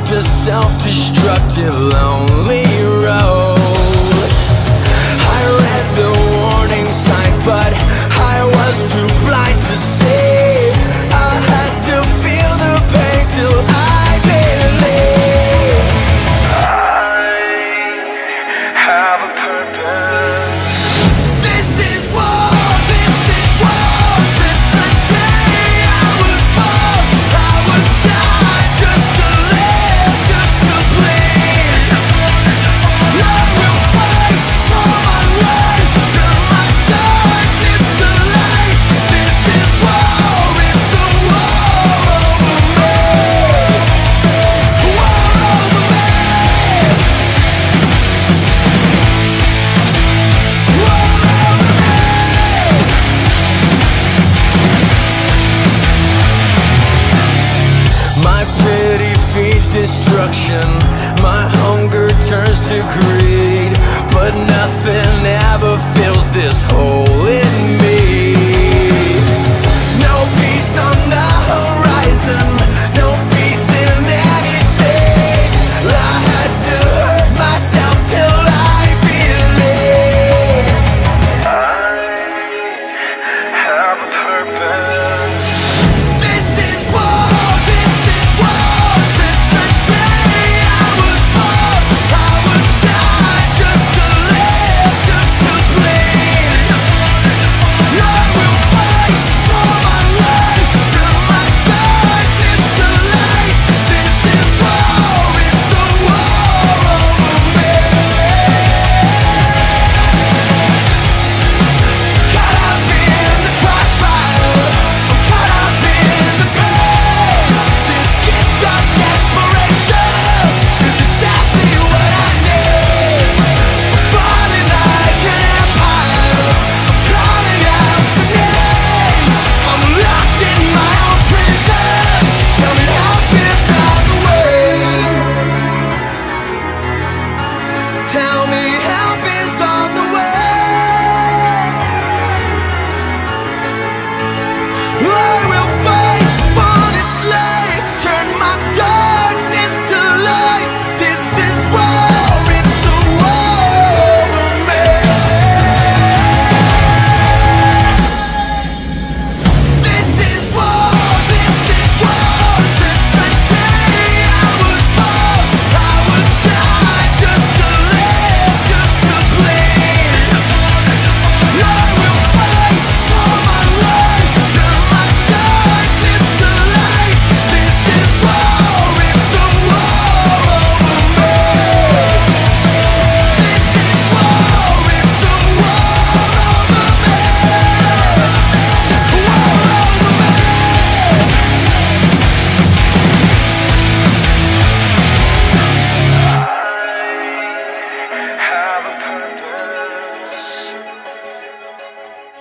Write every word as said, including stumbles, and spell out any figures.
walked a self-destructive, lonely road. I read the warning signs, but I was too blind to see. I had to feel the pain till I believed I have a purpose. This is war, this is war. Since the day I was born, I would die just to live, just to bleed. I will fight for my life, turn my darkness to light. This is war, it's a war over me. War over me. War over me. My pity feeds destruction, my hunger turns to greed, but nothing ever fills this hole